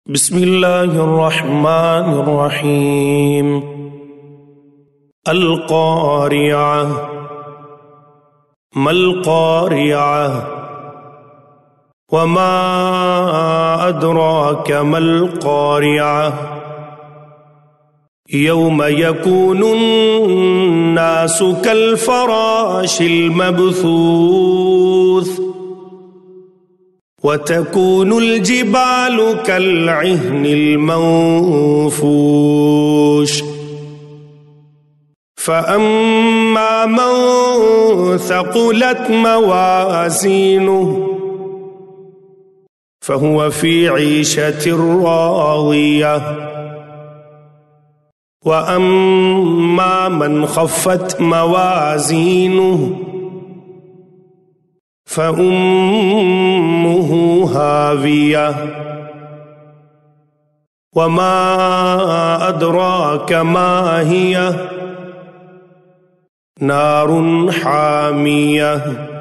بسم الله الرحمن الرحيم. القارعة. ما القارعة؟ وما أدراك ما القارعة؟ يوم يكون الناس كالفراش المبثوث وتكون الجبال كالعهن المنفوش فأما من ثقلت موازينه فهو في عيشة راضية وأما من خفت موازينه فأمه هاوية وما أدراك ما هي نار حامية